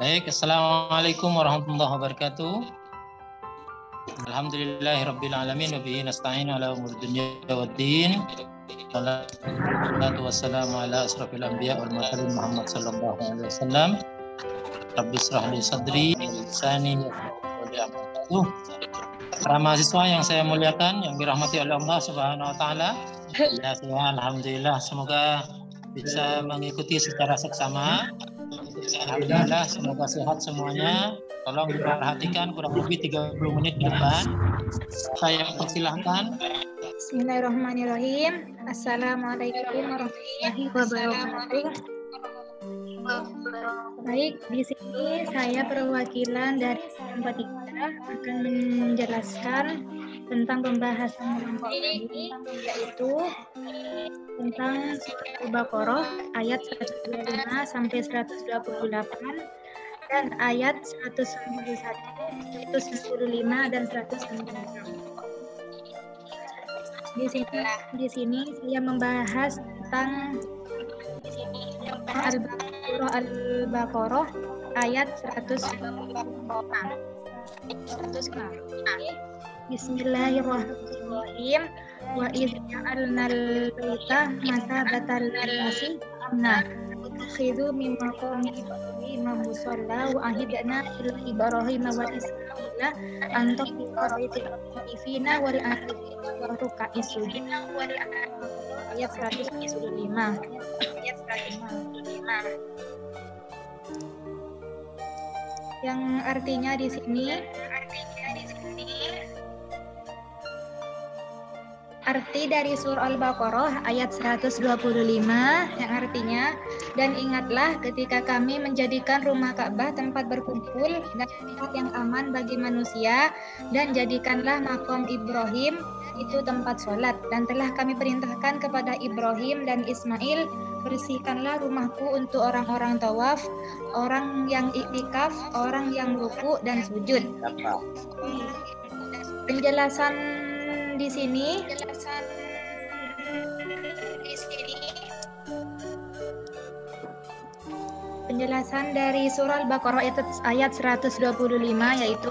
Baik, Assalamualaikum warahmatullahi wabarakatuh. Alhamdulillahirabbil alamin wa bihi nasta'in ala umuri dunya waddin. Wassalatu wassalamu ala asrofil anbiya wal mursalin Muhammad sallallahu alaihi wasallam. Rabbi shrah li sadri wa lisani yafqahu qawli. Para mahasiswa yang saya muliakan, yang dirahmati oleh Allah Subhanahu wa taala. Ya, alhamdulillah, semoga bisa mengikuti secara seksama. Alhamdulillah, semoga sehat semuanya. Tolong diperhatikan kurang lebih 30 menit ke depan. Saya persilahkan. Bismillahirrahmanirrahim. Assalamualaikum warahmatullahi wabarakatuh. Baik, di sini saya perwakilan dari Sahabat Ikra akan menjelaskan tentang pembahasan ini, yaitu tentang Surat Al-Baqarah ayat 125 sampai 128 dan ayat 191, 195 dan 196. Di sini saya membahas tentang Surah Al-Baqarah ayat 126. Bismillahirrahmanirrahim. Wa idh ja'alnal baita masabatan lin-nasi amna wattakhidhu min maqami Ibrahim musalla wa ahidna ila Ibrahim wa Ismaila an taqira fina wa ruk'i sujud. Ayat 125. Yang artinya di sini arti dari surah Al-Baqarah ayat 125 yang artinya, dan ingatlah ketika kami menjadikan rumah Ka'bah tempat berkumpul dan tempat yang aman bagi manusia, dan jadikanlah maqam Ibrahim itu tempat sholat, dan telah kami perintahkan kepada Ibrahim dan Ismail, bersihkanlah rumahku untuk orang-orang tawaf, orang yang iktikaf, orang yang ruku dan sujud. Penjelasan di sini penjelasan dari surah Al-Baqarah ayat 125, yaitu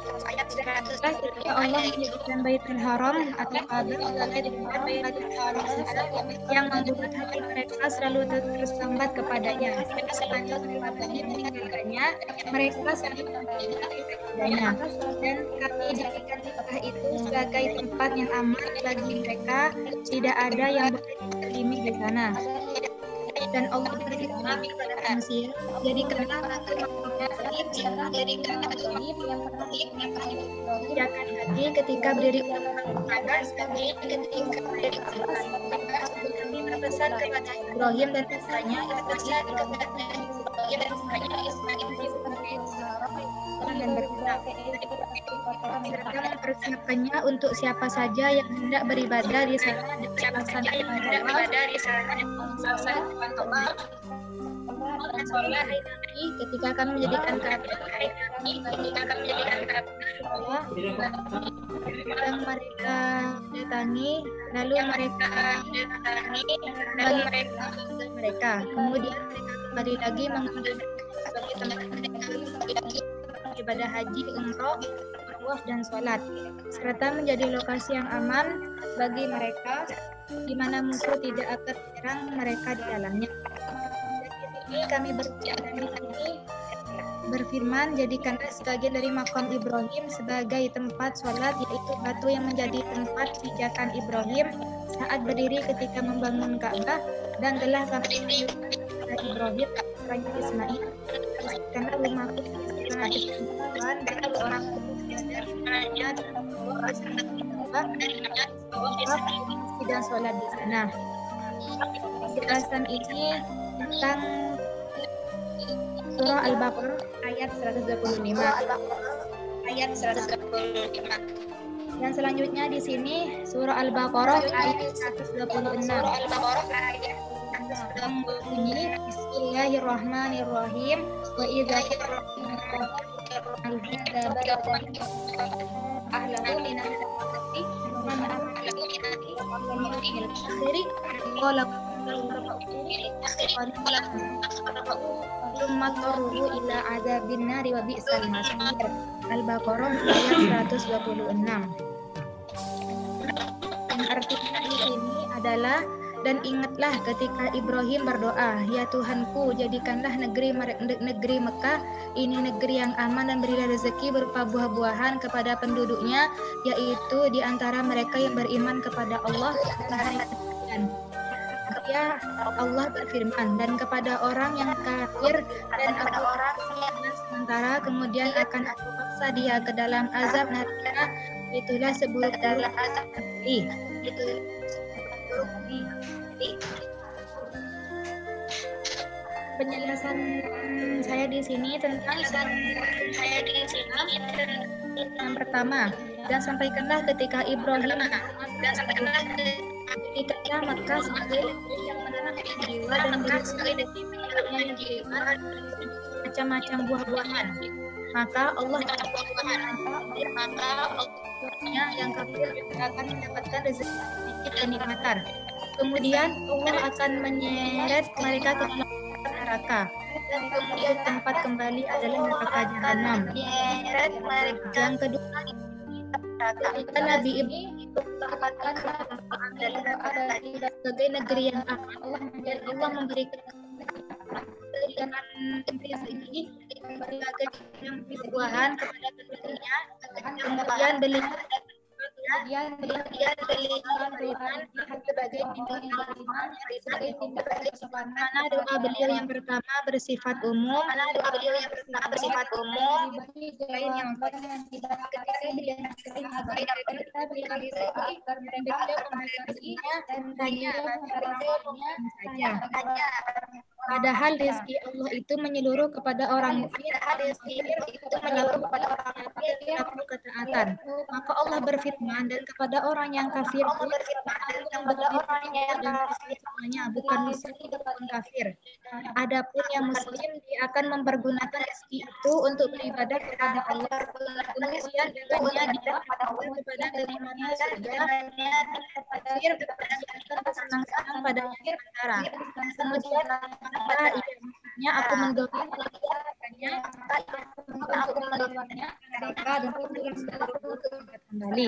Allah menjadikan Baitul Haram atau Ka'bah sebagai tempat yang membuat hati mereka selalu tersambat kepadanya. Mereka selalu kepadanya, dan kami jadikan Ka'bah itu sebagai tempat yang aman bagi mereka. Tidak ada yang boleh terlimi di sana. Dan Allah berikan kepada manusia, jadikanlah jangan haji ketika berdiri kami berpesan kepada Ibrahim dan putranya dan mempersiapkannya untuk siapa saja yang hendak beribadah di sana ketika kami menjadikan yang mereka datangi, lalu mereka kemudian mereka kembali lagi mengambil sebagai tempat ibadah haji, umroh, tawaf dan sholat, serta menjadi lokasi yang aman bagi mereka di mana musuh tidak akan menyerang mereka di dalamnya. Kami berfirman, jadikanlah sebagian dari makam Ibrahim sebagai tempat sholat, yaitu batu yang menjadi tempat pijakan Ibrahim saat berdiri ketika membangun Ka'bah, dan telah kami menunjukkan Ibrahim dan Ismail, karena rumahku dan orang dan sholat di sana. Penjelasan ini tentang surah Al-Baqarah ayat 125. Dan selanjutnya di sini surah Al-Baqarah ayat 126. Bunyi Bismillahirrahmanirrahim. Wa idza ahlahu min al-akhiri Summa qarruhu ila adzabin nari wa bi'sal masir. Al-Baqarah ayat 126. Yang artinya di sini adalah, dan ingatlah ketika Ibrahim berdoa, ya Tuhanku, jadikanlah negeri Mekah ini negeri yang aman dan berilah rezeki berupa buah-buahan kepada penduduknya, yaitu di antara mereka yang beriman kepada Allah dan hari kemudian. Ya Allah berfirman, dan kepada orang yang kafir dan orang yang sementara kemudian akan aku paksa dia ke dalam azab neraka, itulah seburuk-buruk azab nanti. Penjelasan saya di sini tentang yang pertama, dan sampaikanlah ketika Ibrahim ketika Makkah sebagai yang menanamkan jiwa dan macam-macam buah-buahan, maka Allah yang kafir akan mendapatkan rezeki dan kenikmatan. Kemudian Allah akan menyeret mereka ke dalam neraka, dan kemudian tempat kembali adalah neraka jahanam. Yang kedua, ketika Nabi Ibrahim sebagai negeri yang aman, dan Allah memberikan dengan rezeki berbagai macam buah-buahan kepada penduduknya. Kemudian beliau sebagai mana doa beliau yang pertama bersifat umum, lain yang padahal rezeki Allah itu menyeluruh kepada orang mukmin, melakukan ketaatan. Maka Allah berfirman, dan kepada orang yang kafir semuanya, bukan muslim bukan kafir. Adapun yang muslim, dia akan mempergunakan rezeki itu untuk beribadah kepada Allah. Kemudian dengannya dia kepada kenikmatan surga, kafir akan bersenang-senang pada sementara. Kemudian aku mendorongnya mereka dan kembali.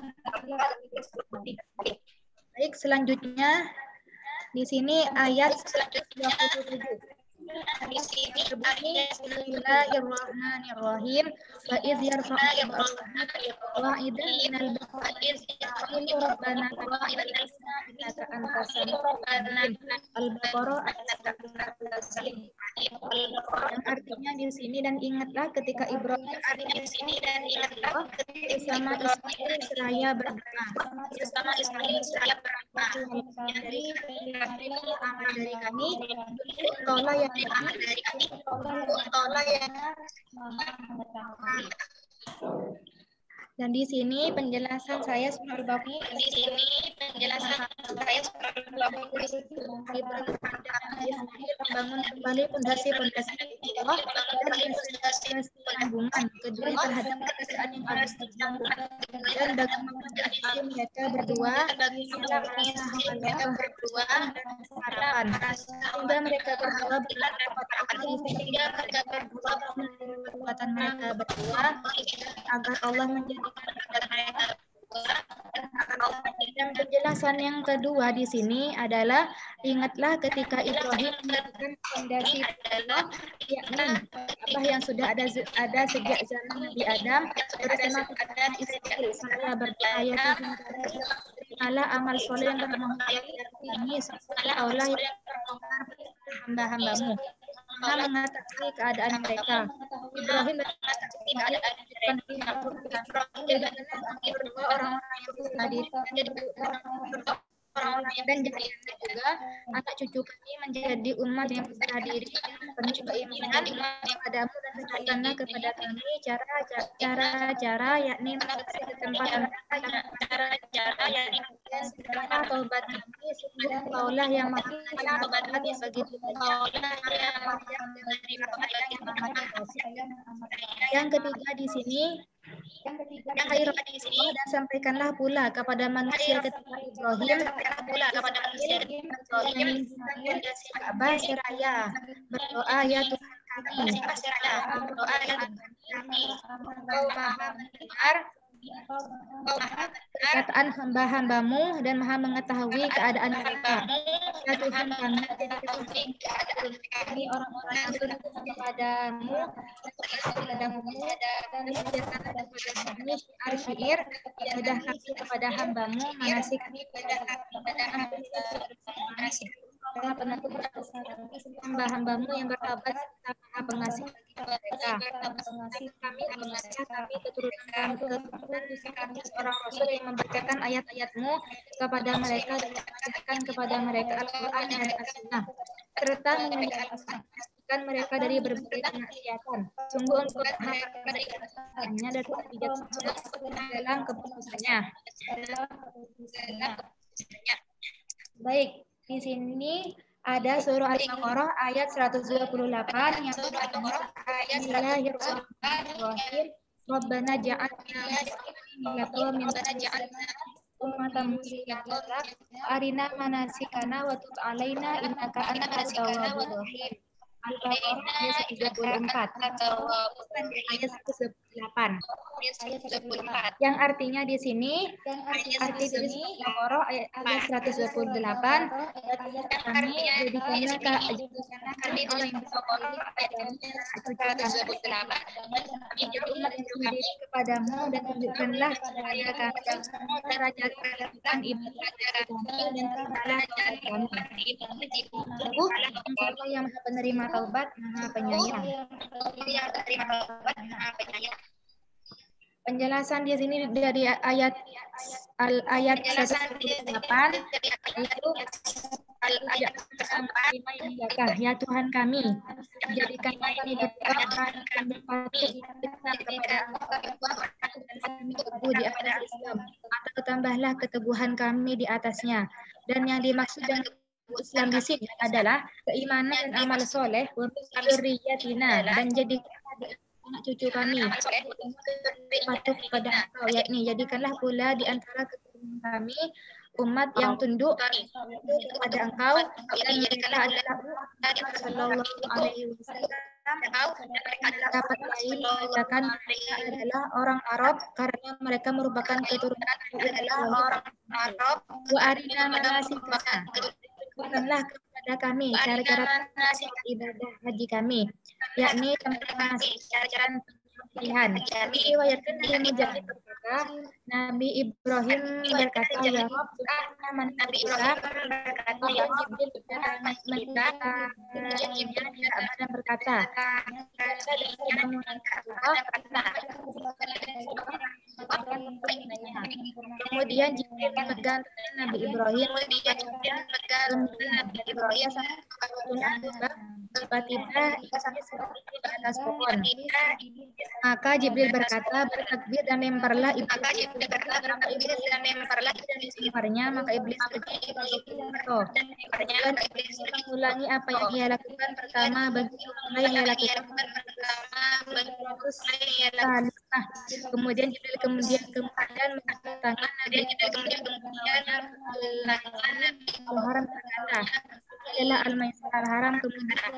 Baik, selanjutnya di sini ayat 27. Bismillahirrahmanirrahim. Wa idh yarfa'u qawaidan minal baiti rabbana innaka antas Al-Baqarah yang artinya di sini, dan ingatlah ketika Ibrahim bersama Ismail seraya berdoa. Amal dari kami, engkaulah yang dan di sini penjelasan saya membangun kembali fondasi-fondasi Allah dan sambungan kedua terhadap pekerjaan yang harus dilakukan, dan bagaimana mereka berdua harapan sehingga mereka berdua kekuatan mereka berdua agar Allah menjadikan mereka. Dan penjelasan yang kedua di sini adalah, ingatlah ketika Ibrahim melakukan fondasi Allah, yakni apa yang sudah ada sejak zaman Nabi Adam bersama Ismail seraya berdoa, ya Tuhan, terimalah amal soleh yang bermanfaat ini serta Allah yang hamba-hambamu. Maha mengetahui keadaan mereka. Ibrahim berdua orang-orang yang tadi dan jadinya juga anak cucu kami menjadi umat yang berserah diri penuh keimanan kepadamu, dan tunjukkanlah kepada kami cara-cara yakni masih di tempat cara taubat kami, sungguh engkaulah yang maha mengampuni bagi yang ketiga di sini Yang ketiga di sini, dan sampaikanlah pula kepada manusia ketika Ibrahim memimpin Ka'bah seraya berdoa, ya Tuhan kami, Engkau Maha mendengar perkataan hamba-hambamu dan Maha mengetahui keadaan mereka. Ya Tuhan kami, kami orang-orang yang tunduk kepadamu dan mengajarkan kepada kami syiar-syiir ibadah kami kepada hambamu, manasik Maha penentu hamba-hambamu yang bertaubat serta Maha pengasih bagi mereka. Kami keturunan kami seorang rasul yang membacakan ayat-ayatmu kepada mereka dan mengajarkan kepada mereka Al-Quran dan As-Sunnah, serta mengajarkan mereka dari berbagai kemaksiatan. Sungguh Engkau Maha Pengasihnya dan bijaksana dalam keputusannya. Baik, di sini ada surah Al-Baqarah ayat 128 yang Bismillahirrahmanirrahim. Rabbana ja'alna min ummatan muslimatan arina manasikana wa tub alaina innaka antas tawwabur rahim. Al-Baqarah ayat 134 ayat 118. Yang artinya di sini Al-Baqarah ayat 128 kami jadikanlah kami orang yang kepadamu dan tunjukkanlah kepada kami cara jalan ibadah kami dan kami. Allah yang Maha penerima taubat, Maha penyayang. Penjelasan di sini dari ayat 128 itu ya Tuhan kami, jadikanlah kami berdua orang yang berpatut kepada kami teguh di atas Islam, atau tambahlah keteguhan kami di atasnya. Dan yang dimaksud dengan Islam di sini adalah keimanan dan amal soleh untuk dzurriyyatina, dan jadikan anak cucu kami patuh kepada Engkau, yakni jadikanlah pula di antara keturunan kami umat yang tunduk kepada Engkau, dan mereka adalah Sallallahu Alaihi Wasallam. Dapat lain mengatakan mereka adalah orang Arab karena mereka merupakan keturunan wa arina manasikana, bukanlah kepada kami cara-cara ibadah haji kami, yakni tempat manasik cara pilihan. Diriwayatkan dari Mujahid berkata, Nabi Ibrahim berkata, ya Rabb, Nabi Ibrahim berkata, kemudian Jibril memegang Nabi Ibrahim, tiba-tiba di atas pohon. Maka Jibril berkata, bertakbir dan lemparlah iblis. Maka iblis mengulangi apa yang ia lakukan pertama, bagi yang ia lakukan kemudian Jibril kemudian mengangkat tangan Nabi Al-Haram berkata, adalah Al-Maisar Al-Haram, kemudian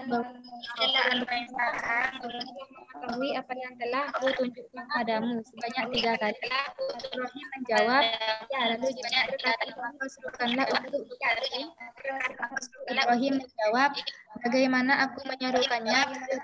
mengetahui apa yang telah aku tunjukkan padamu sebanyak 3 kali. Ibrahim menjawab, ya, lalu Jibril berkata, maka suruhkanlah untuk berkati. Ibrahim menjawab, bagaimana aku menyerukannya?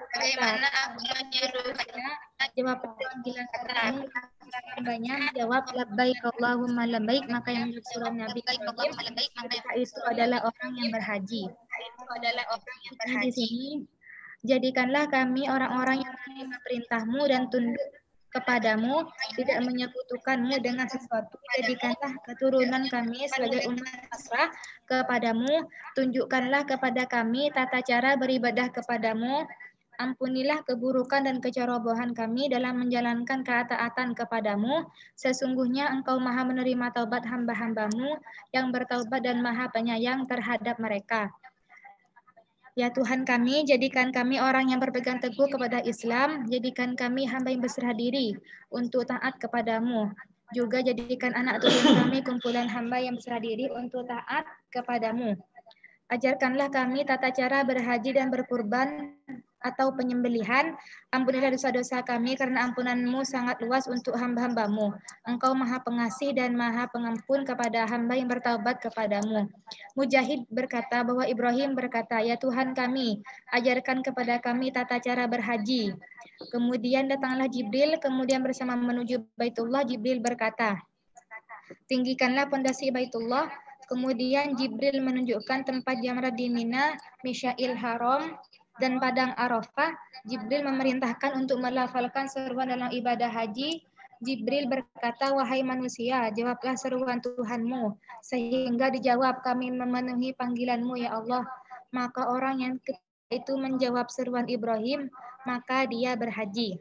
Jawab panggilan katamu, hambanya menjawab, labbaik Allahumma labbaik. Maka yang disuruh Nabi Ibrahim itu adalah orang yang berhaji. Di sini, jadikanlah kami orang-orang yang menerima perintahmu dan tunduk kepadamu, tidak menyekutukanmu dengan sesuatu. Jadikanlah keturunan kami sebagai umat pasrah kepadamu. Tunjukkanlah kepada kami tata cara beribadah kepadamu. Ampunilah keburukan dan kecerobohan kami dalam menjalankan ketaatan kepadamu. Sesungguhnya Engkau Maha menerima taubat hamba-hambamu yang bertaubat dan Maha penyayang terhadap mereka. Ya Tuhan kami, jadikan kami orang yang berpegang teguh kepada Islam, jadikan kami hamba yang berserah diri untuk taat kepadamu. Juga jadikan anak turun kami kumpulan hamba yang berserah diri untuk taat kepadamu. Ajarkanlah kami tata cara berhaji dan berkurban atau penyembelihan. Ampunilah dosa-dosa kami karena ampunan-Mu sangat luas untuk hamba-hamba-Mu. Engkau Maha Pengasih dan Maha Pengampun kepada hamba yang bertaubat kepadamu. Mujahid berkata bahwa Ibrahim berkata, ya Tuhan kami, ajarkan kepada kami tata cara berhaji. Kemudian datanglah Jibril, kemudian bersama menuju Baitullah, Jibril berkata, tinggikanlah pondasi Baitullah. Kemudian Jibril menunjukkan tempat jamrat di Mina, Misyail Haram, dan Padang Arafah. Jibril memerintahkan untuk melafalkan seruan dalam ibadah haji. Jibril berkata, wahai manusia, jawablah seruan Tuhanmu. Sehingga dijawab, kami memenuhi panggilanmu ya Allah. Maka orang yang itu menjawab seruan Ibrahim, maka dia berhaji.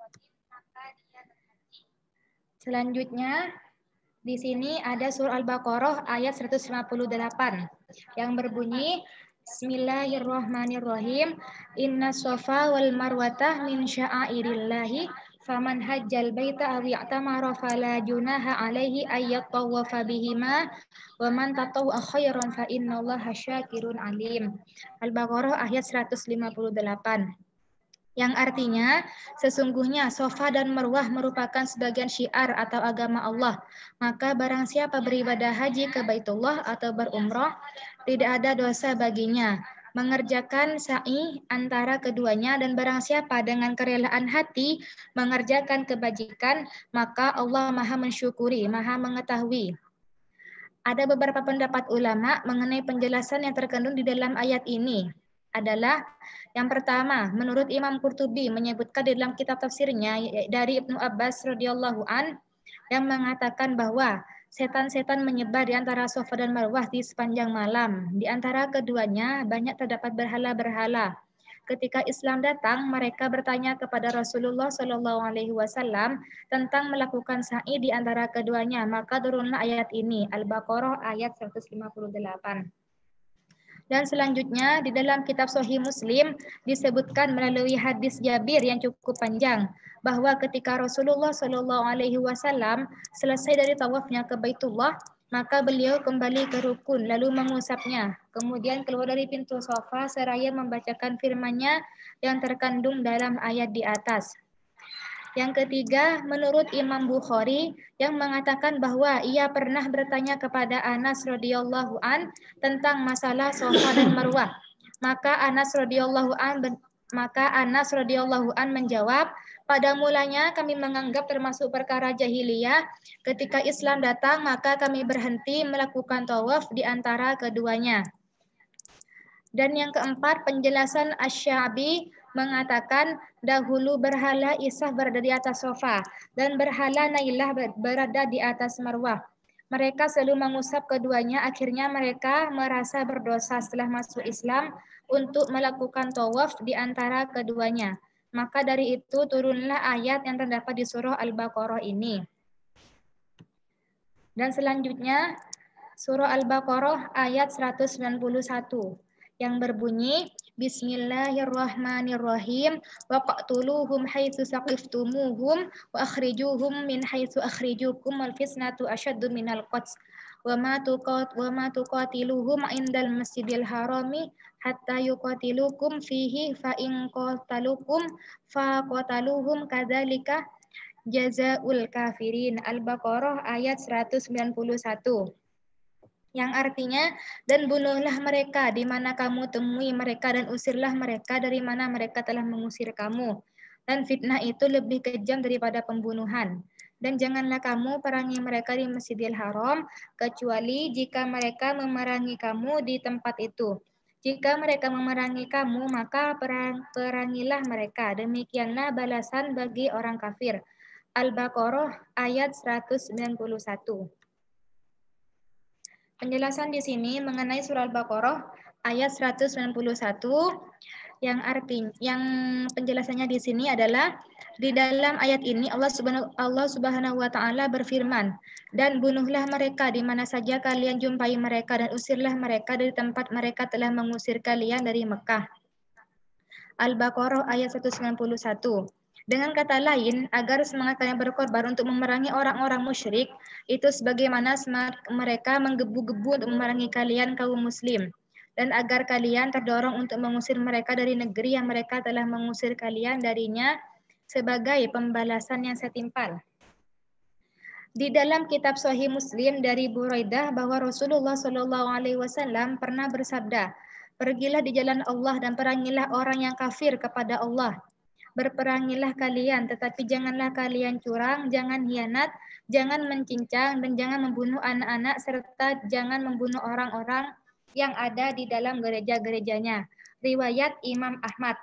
Selanjutnya, di sini ada surah Al-Baqarah ayat 158 yang berbunyi Bismillahirrahmanirrahim. Inna Safa wal Marwata min sya'airillahi faman hajjal baita aw i'tamara fala junaha alaihi ayyatawafa bihima wa man tatawwa khairan fa innallaha syakirun alim. Al-Baqarah ayat 158. Yang artinya, sesungguhnya Safa dan Marwah merupakan sebagian syiar atau agama Allah. Maka barang siapa beribadah haji ke Baitullah atau berumrah, tidak ada dosa baginya. Mengerjakan sa'i antara keduanya dan barang siapa dengan kerelaan hati mengerjakan kebajikan, maka Allah Maha mensyukuri, Maha mengetahui. Ada beberapa pendapat ulama mengenai penjelasan yang terkandung di dalam ayat ini. Adalah yang pertama, menurut Imam Qurtubi menyebutkan di dalam kitab tafsirnya dari Ibnu Abbas radhiyallahu an yang mengatakan bahwa setan-setan menyebar di antara Safa dan Marwah di sepanjang malam. Di antara keduanya banyak terdapat berhala-berhala. Ketika Islam datang, mereka bertanya kepada Rasulullah Shallallahu Alaihi Wasallam tentang melakukan sa'i di antara keduanya. Maka turunlah ayat ini, Al-Baqarah ayat 158. Dan selanjutnya di dalam kitab Sahih Muslim disebutkan melalui hadis Jabir yang cukup panjang bahwa ketika Rasulullah Shallallahu Alaihi Wasallam selesai dari tawafnya ke Baitullah, maka beliau kembali ke rukun lalu mengusapnya. Kemudian keluar dari pintu Safa seraya membacakan firman-Nya yang terkandung dalam ayat di atas. Yang ketiga, menurut Imam Bukhari yang mengatakan bahwa ia pernah bertanya kepada Anas radhiyallahu an tentang masalah Safa dan Marwah. Maka Anas radhiyallahu an menjawab, pada mulanya kami menganggap termasuk perkara jahiliyah. Ketika Islam datang, maka kami berhenti melakukan tawaf di antara keduanya. Dan yang keempat, penjelasan Asy-Sya'bi mengatakan dahulu berhala Isah berada di atas Safa dan berhala Nailah berada di atas Marwah. Mereka selalu mengusap keduanya, akhirnya mereka merasa berdosa setelah masuk Islam untuk melakukan tawaf di antara keduanya. Maka dari itu turunlah ayat yang terdapat di surah Al-Baqarah ini. Dan selanjutnya surah Al-Baqarah ayat 191 yang berbunyi Bismillahirrahmanirrahim waqtuluhum haitsu saqiftumuhum wa akhrijuhum min haitsu akhrijukum wal fitnatu asyaddu minal qatl wa ma tuqatiluhum indal masjidil harami hatta yuqatilukum fihi fa in qatalukum fa qataluhum kadzalika jazaul kafirin. Al-Baqarah ayat 191. Yang artinya, dan bunuhlah mereka di mana kamu temui mereka dan usirlah mereka dari mana mereka telah mengusir kamu. Dan fitnah itu lebih kejam daripada pembunuhan. Dan janganlah kamu perangi mereka di Masjidil Haram, kecuali jika mereka memerangi kamu di tempat itu. Jika mereka memerangi kamu, maka perangilah mereka. Demikianlah balasan bagi orang kafir. Al-Baqarah ayat 191. Penjelasan di sini mengenai surah Al-Baqarah ayat 191 yang penjelasannya di sini adalah di dalam ayat ini Allah Subhanahu wa taala berfirman, dan bunuhlah mereka di mana saja kalian jumpai mereka dan usirlah mereka dari tempat mereka telah mengusir kalian dari Mekah. Al-Baqarah ayat 191. Dengan kata lain, agar semangat kalian berkorban untuk memerangi orang-orang musyrik, itu sebagaimana semangat mereka menggebu-gebu untuk memerangi kalian kaum muslim. Dan agar kalian terdorong untuk mengusir mereka dari negeri yang mereka telah mengusir kalian darinya sebagai pembalasan yang setimpal. Di dalam kitab Sahih Muslim dari Buraidah bahwa Rasulullah SAW pernah bersabda, "Pergilah di jalan Allah dan perangilah orang yang kafir kepada Allah. Berperangilah kalian, tetapi janganlah kalian curang, jangan hianat, jangan mencincang, dan jangan membunuh anak-anak, serta jangan membunuh orang-orang yang ada di dalam gereja-gerejanya." Riwayat Imam Ahmad.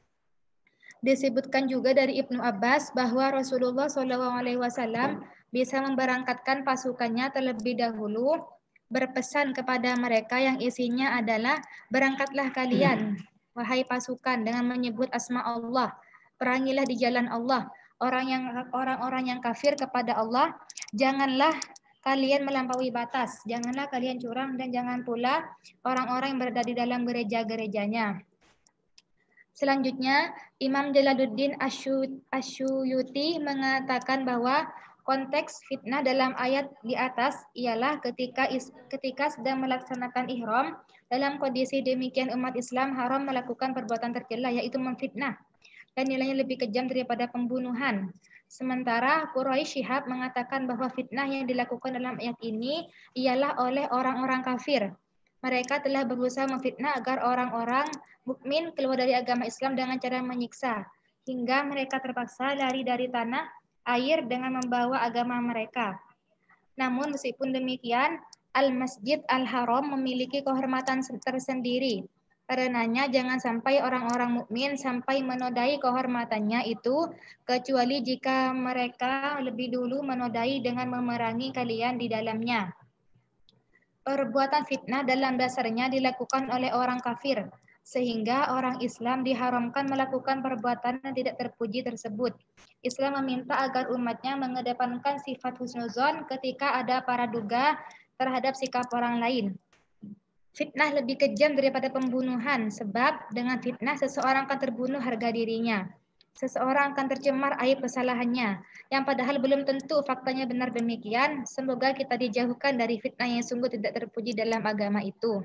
Disebutkan juga dari Ibnu Abbas bahwa Rasulullah SAW bisa memberangkatkan pasukannya terlebih dahulu, berpesan kepada mereka yang isinya adalah, "Berangkatlah kalian, wahai pasukan, dengan menyebut asma Allah. Perangilah di jalan Allah. Orang-orang yang kafir kepada Allah, janganlah kalian melampaui batas, janganlah kalian curang, dan jangan pula orang-orang yang berada di dalam gereja-gerejanya." Selanjutnya, Imam Jalaluddin Asyuyuti mengatakan bahwa konteks fitnah dalam ayat di atas ialah ketika sedang melaksanakan ihram. Dalam kondisi demikian umat Islam haram melakukan perbuatan tercela, yaitu memfitnah, dan nilainya lebih kejam daripada pembunuhan. Sementara Quraisy Syihab mengatakan bahwa fitnah yang dilakukan dalam ayat ini ialah oleh orang-orang kafir. Mereka telah berusaha memfitnah agar orang-orang mukmin keluar dari agama Islam dengan cara menyiksa, hingga mereka terpaksa lari dari tanah air dengan membawa agama mereka. Namun meskipun demikian, Al-Masjid Al-Haram memiliki kehormatan tersendiri. Karenanya jangan sampai orang-orang mukmin sampai menodai kehormatannya itu, kecuali jika mereka lebih dulu menodai dengan memerangi kalian di dalamnya. Perbuatan fitnah dalam dasarnya dilakukan oleh orang kafir, sehingga orang Islam diharamkan melakukan perbuatan yang tidak terpuji tersebut. Islam meminta agar umatnya mengedepankan sifat husnuzon ketika ada paraduga terhadap sikap orang lain. Fitnah lebih kejam daripada pembunuhan, sebab dengan fitnah seseorang akan terbunuh harga dirinya. Seseorang akan tercemar aib kesalahannya, yang padahal belum tentu faktanya benar demikian. Semoga kita dijauhkan dari fitnah yang sungguh tidak terpuji dalam agama itu.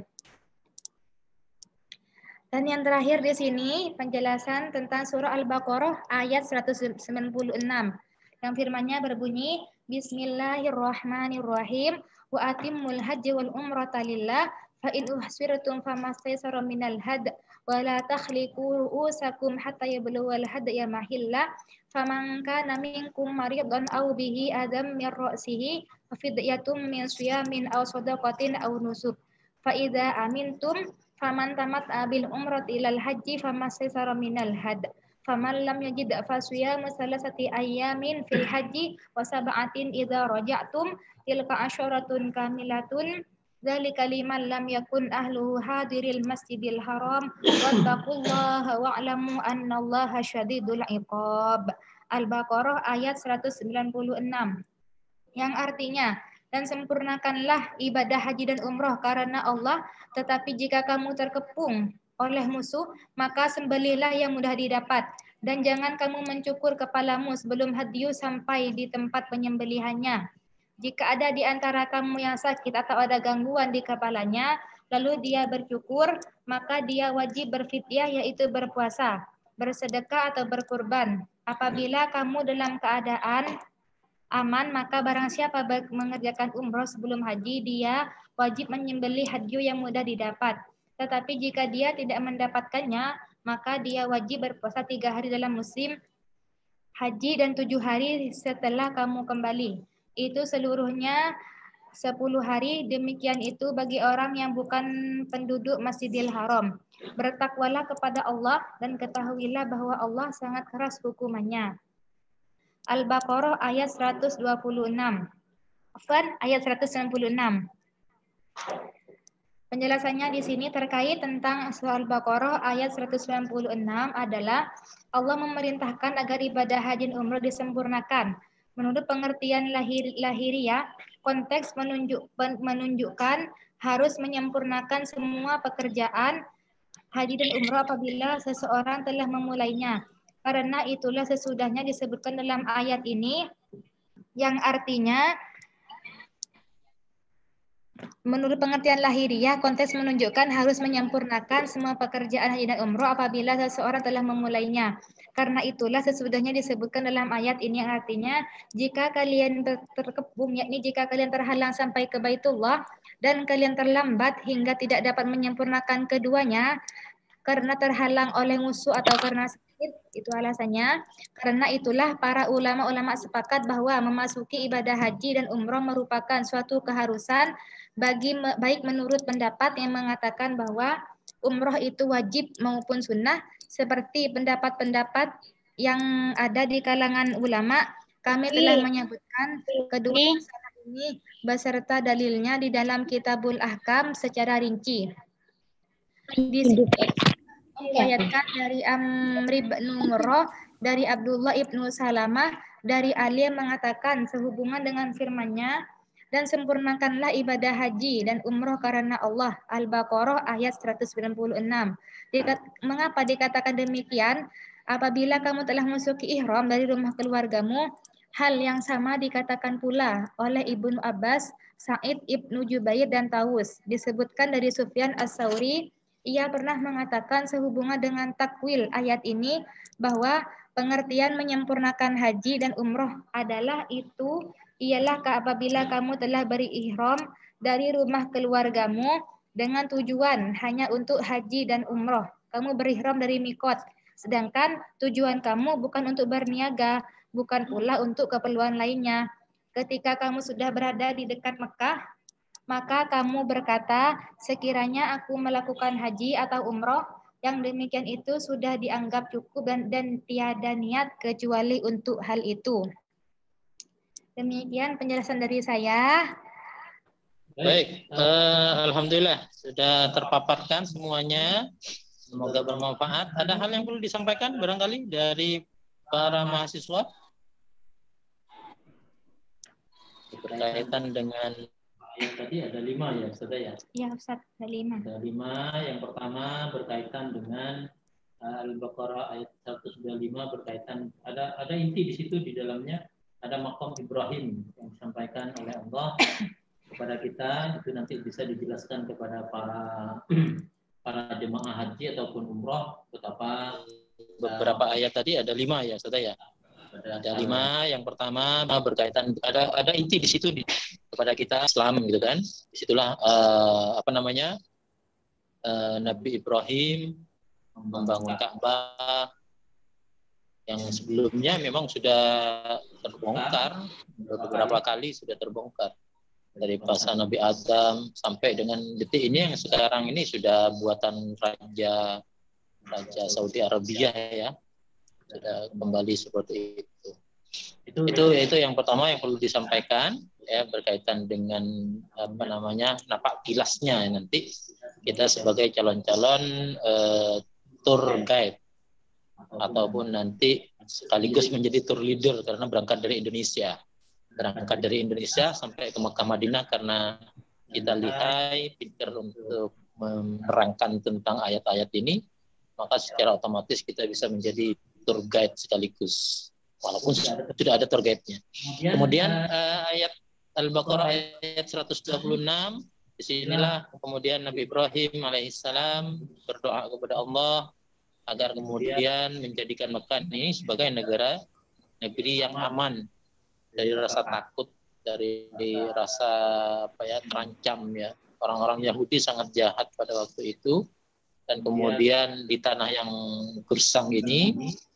Dan yang terakhir di sini penjelasan tentang surah Al-Baqarah ayat 196 yang firman-Nya berbunyi, Bismillahirrahmanirrahim, wa atimmul hajji wal umrata lillah fa in uhsirtum famastaysara minal had wa la takhliqu ru'usakum hatta yablugha al-hadya mahilla faman kana minkum maridan aw bihi adam min ra'sihi fa fidyatun min siyamin aw shadaqatin aw nusuk fa idza amintum faman tamatta bil umrati ilal haji famastaysara minal had faman lam yajid fasiyamu salasati ayyamin fil haji wa sab'atin idza raja'tum tilka asyaratun kamilatun dzalika liman lam yakun ahluhu hadiril masjidil haram wattaqullaha wa'lamu annallaha syadidul iqab. Al-Baqarah ayat 196 yang artinya, dan sempurnakanlah ibadah haji dan umroh karena Allah, tetapi jika kamu terkepung oleh musuh, maka sembelihlah yang mudah didapat, dan jangan kamu mencukur kepalamu sebelum hadyu sampai di tempat penyembelihannya. Jika ada di antara kamu yang sakit atau ada gangguan di kepalanya, lalu dia bercukur, maka dia wajib berfidyah, yaitu berpuasa, bersedekah atau berkurban. Apabila kamu dalam keadaan aman, maka barang siapa mengerjakan umroh sebelum haji, dia wajib menyembelih hadyu yang mudah didapat. Tetapi jika dia tidak mendapatkannya, maka dia wajib berpuasa 3 hari dalam musim haji dan 7 hari setelah kamu kembali. Itu seluruhnya 10 hari, demikian itu bagi orang yang bukan penduduk Masjidil Haram. Bertakwalah kepada Allah dan ketahuilah bahwa Allah sangat keras hukumannya. Al-Baqarah ayat 126. Afwan, ayat 196. Penjelasannya di sini terkait tentang surah Al-Baqarah ayat 196 adalah Allah memerintahkan agar ibadah haji dan umroh disempurnakan. Menurut pengertian lahiriah, konteks menunjukkan harus menyempurnakan semua pekerjaan haji dan umroh apabila seseorang telah memulainya. Karena itulah sesudahnya disebutkan dalam ayat ini yang artinya menurut pengertian lahiriah, konteks menunjukkan harus menyempurnakan semua pekerjaan haji dan umroh apabila seseorang telah memulainya. Karena itulah sesudahnya disebutkan dalam ayat ini yang artinya jika kalian terkepung, yakni jika kalian terhalang sampai ke Baitullah dan kalian terlambat hingga tidak dapat menyempurnakan keduanya karena terhalang oleh musuh atau karena sakit, itu alasannya. Karena itulah para ulama-ulama sepakat bahwa memasuki ibadah haji dan umroh merupakan suatu keharusan baik menurut pendapat yang mengatakan bahwa umroh itu wajib maupun sunnah, seperti pendapat-pendapat yang ada di kalangan ulama. Kami telah menyebutkan kedua masalah ini beserta dalilnya di dalam Kitabul Ahkam secara rinci. Di sini diriwayatkan dari Amr bin Murrah, dari Abdullah ibnu Salamah, dari Ali yang mengatakan sehubungan dengan firman-Nya, dan sempurnakanlah ibadah haji dan umroh karena Allah. Al-Baqarah ayat 196. Mengapa dikatakan demikian? Apabila kamu telah masuki ihram dari rumah keluargamu, hal yang sama dikatakan pula oleh Ibnu Abbas, Sa'id ibnu Jubair, dan Tawus. Disebutkan dari Sufyan As-Sauri, ia pernah mengatakan sehubungan dengan takwil ayat ini bahwa pengertian menyempurnakan haji dan umroh adalah itu ialah apabila kamu telah berihram dari rumah keluargamu dengan tujuan hanya untuk haji dan umroh. Kamu berihram dari mikot, sedangkan tujuan kamu bukan untuk berniaga, bukan pula untuk keperluan lainnya. Ketika kamu sudah berada di dekat Mekah, maka kamu berkata, sekiranya aku melakukan haji atau umroh, yang demikian itu sudah dianggap cukup dan tiada niat kecuali untuk hal itu. Demikian penjelasan dari saya. Baik, alhamdulillah sudah terpaparkan semuanya. Semoga bermanfaat. Ada hal yang perlu disampaikan barangkali dari para mahasiswa berkaitan dengan tadi ada 5 ya, Ustaz ya? Ya, Ustaz, ada 5. Ada 5. Yang pertama berkaitan dengan Al-Baqarah ayat 125 berkaitan ada inti di situ, di dalamnya ada maqam Ibrahim yang disampaikan oleh Allah kepada kita. Itu nanti bisa dijelaskan kepada para jemaah haji ataupun umroh betapa beberapa ayat tadi ada 5 ya, Ustaz ya? Ada 5. Yang pertama berkaitan ada inti di situ kepada kita Islam gitu kan. Disitulah Nabi Ibrahim membangun Ka'bah yang sebelumnya memang sudah terbongkar beberapa kali, sudah terbongkar dari masa Nabi Adam sampai dengan detik ini yang sekarang ini sudah buatan Raja Saudi Arabia ya. Sudah kembali seperti itu. Itu yang pertama yang perlu disampaikan ya, berkaitan dengan napak kilasnya nanti kita sebagai calon-calon tour guide ataupun nanti sekaligus menjadi tour leader karena berangkat dari Indonesia sampai ke Mekah Madinah karena kita lihai pintar untuk menerangkan tentang ayat-ayat ini, maka secara otomatis kita bisa menjadi tour guide sekaligus walaupun sudah ada tour guide-nya. Kemudian ayat Al-Baqarah ayat 126, disinilah kemudian Nabi Ibrahim alaihissalam berdoa kepada Allah agar kemudian menjadikan Mekah ini sebagai negeri yang aman dari rasa takut, dari rasa terancam ya. Orang-orang Yahudi sangat jahat pada waktu itu, dan kemudian di tanah yang gersang ini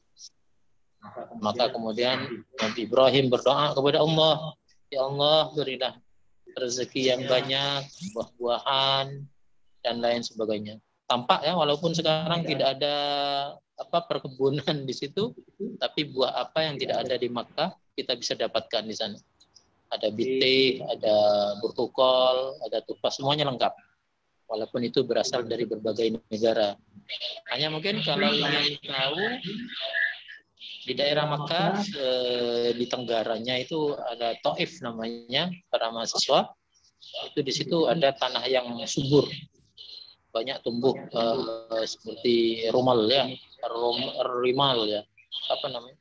maka kemudian Nabi Ibrahim berdoa kepada Allah, ya Allah berilah rezeki yang banyak, buah-buahan dan lain sebagainya. Tampak ya walaupun sekarang tidak ada perkebunan di situ, tapi buah apa yang tidak ada di Makkah kita bisa dapatkan di sana. Ada bite, ada burtukol, ada tupas, semuanya lengkap. walaupun itu berasal dari berbagai negara. Hanya mungkin kalau ingin tahu, di daerah Makkah, di tenggaranya itu ada Taif namanya, para mahasiswa. Itu di situ ada tanah yang subur, banyak tumbuh seperti rumal ya, rimal ya, apa namanya?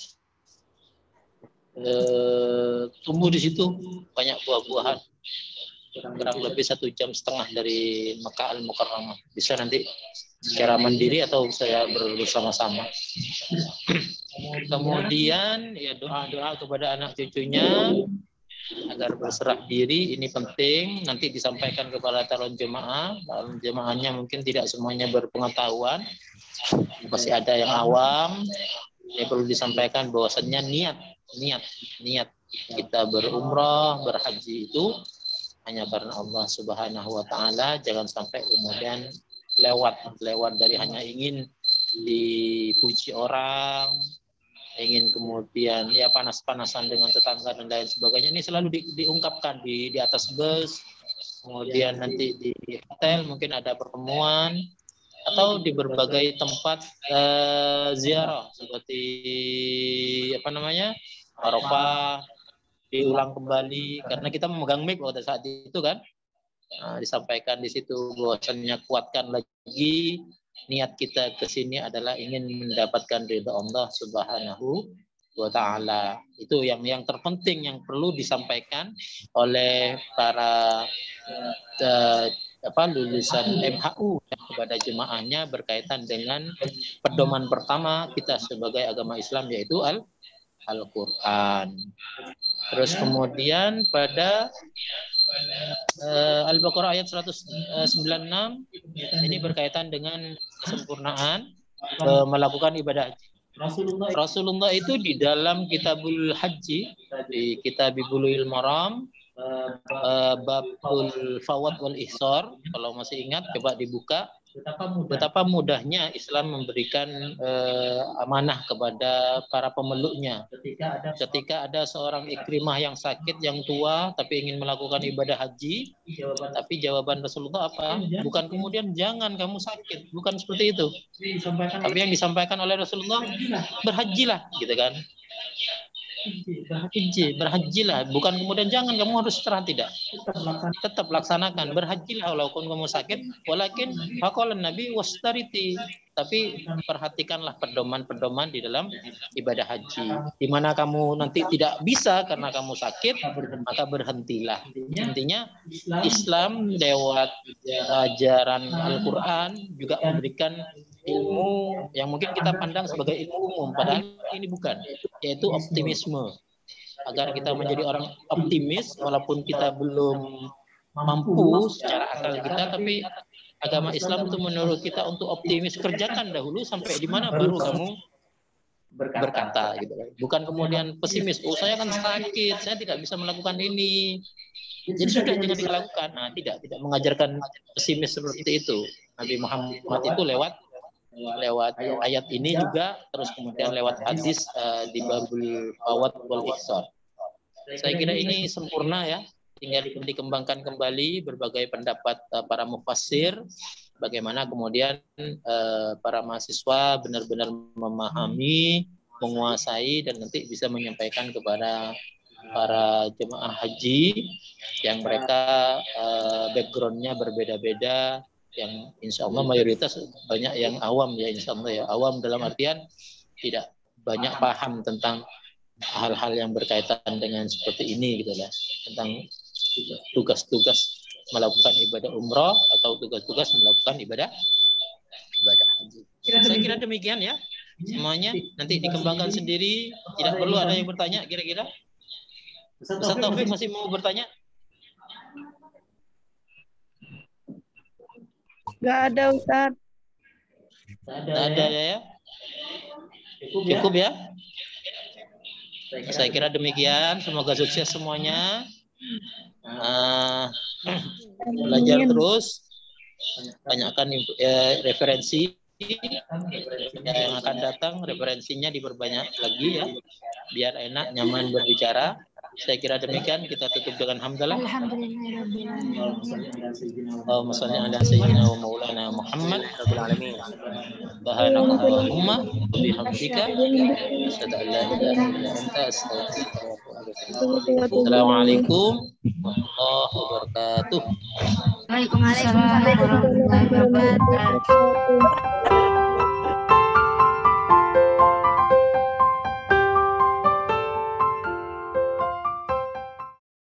Tumbuh di situ banyak buah-buahan. Kurang lebih 1,5 jam dari Makkah Al-Mukarramah. Bisa nanti secara mandiri atau saya bersama-sama. Kemudian ya doa-doa kepada anak cucunya agar berserah diri, ini penting. Nanti disampaikan kepada calon jemaah. Calon jemaahnya mungkin tidak semuanya berpengetahuan, masih ada yang awam. Ini perlu disampaikan bahwasannya niat kita berumrah, berhaji itu hanya karena Allah Subhanahu wa taala. Jangan sampai kemudian lewat dari hanya ingin dipuji orang, ingin kemudian ya panas-panasan dengan tetangga dan lain sebagainya. Ini selalu diungkapkan di atas bus, kemudian nanti di hotel mungkin ada pertemuan, atau di berbagai tempat ziarah seperti apa namanya, Arafah, diulang kembali karena kita memegang mic pada saat itu kan. Disampaikan di situ bahwasannya kuatkan lagi niat kita ke sini adalah ingin mendapatkan ridha Allah Subhanahu wa taala. Itu yang terpenting yang perlu disampaikan oleh para lulusan MHU kepada jemaahnya berkaitan dengan pedoman pertama kita sebagai agama Islam, yaitu Al-Quran. Terus kemudian pada Al-Baqarah ayat 196 ini berkaitan dengan kesempurnaan melakukan ibadah haji. Rasulullah itu di dalam Kitabul Haji, di Kitabul Maram, Babul Fawad wal Ihsar, kalau masih ingat coba dibuka. Betapa mudahnya Islam memberikan amanah kepada para pemeluknya. Ketika ada seorang Ikrimah yang sakit, yang tua, tapi ingin melakukan ibadah haji, tapi jawaban Rasulullah apa? Bukan kemudian jangan kamu sakit, bukan seperti itu. Tapi yang disampaikan oleh Rasulullah, berhajilah, gitu kan? Berhajilah, bukan kemudian jangan kamu harus istirahat, tidak, tetap laksanakan. Berhajilah walaupun kamu sakit, walakin faqalan Nabi wastariti, tapi perhatikanlah pedoman-pedoman di dalam ibadah haji. Di mana kamu nanti tidak bisa karena kamu sakit, maka berhentilah. Intinya Islam lewat ajaran Al-Quran juga memberikan ilmu yang mungkin kita pandang sebagai ilmu umum, padahal ini bukan, yaitu optimisme. Agar kita menjadi orang optimis walaupun kita belum mampu secara akal kita, tapi agama Islam itu menurut kita untuk optimis. Kerjakan dahulu sampai di mana baru kamu berkata, gitu. Bukan kemudian pesimis, oh saya kan sakit, saya tidak bisa melakukan ini, jadi sudah jangan dilakukan. Nah, tidak mengajarkan pesimis seperti itu. Nabi Muhammad itu lewat ayat ini juga, terus kemudian lewat hadis di Babul Fawad wal Ihsar. Saya kira ini sempurna ya, tinggal dikembangkan kembali berbagai pendapat para mufassir, bagaimana kemudian para mahasiswa benar-benar memahami, menguasai, dan nanti bisa menyampaikan kepada para jemaah haji yang mereka backgroundnya berbeda-beda, yang insya Allah mayoritas banyak yang awam ya, insya Allah ya, awam dalam artian tidak banyak paham tentang hal-hal yang berkaitan dengan seperti ini gitu lah, tentang tugas-tugas melakukan ibadah umroh atau tugas-tugas melakukan ibadah haji. Saya kira demikian ya semuanya, nanti dikembangkan sendiri, tidak perlu ada yang bertanya kira-kira. Ustaz Taufik masih mau bertanya? Nggak ada, Ustaz. Nggak ada ya? Cukup ya? Saya kira demikian. Semoga sukses semuanya. Belajar terus. Banyakkan referensi yang akan datang. Referensinya diperbanyak lagi ya. Biar enak, nyaman berbicara. Saya kira demikian, kita tutup dengan hamdalah. Allahumma shalli ala sayyidina wa maulana Muhammad rabbil alamin. Subhanakallahumma wa bihamdika asyhadu an la ilaha illa anta astaghfiruka wa atubu ilaik. Assalamualaikum warahmatullahi wabarakatuh. Waalaikumsalam warahmatullahi wabarakatuh.